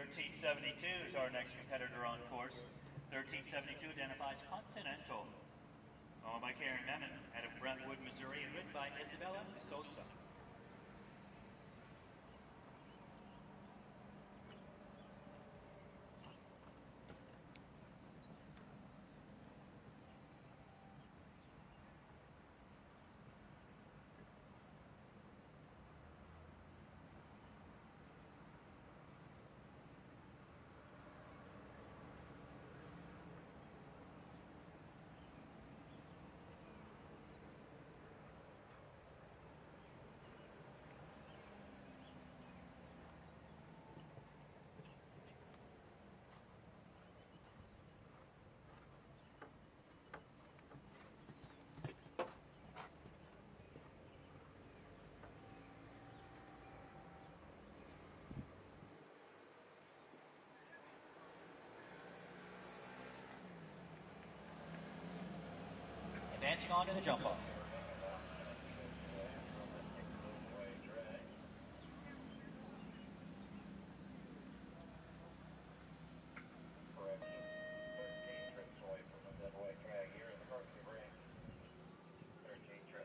1372 is our next competitor on course. 1372 identifies Continental, owned by Karen Memon out of Brentwood, Missouri, and ridden by Isabella Sosa. Advancing on to the jump off. Correct. 13 trips away from the dead white drag here in the varsity ring. 13 trips.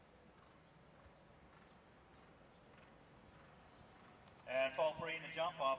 And fall free in the jump off.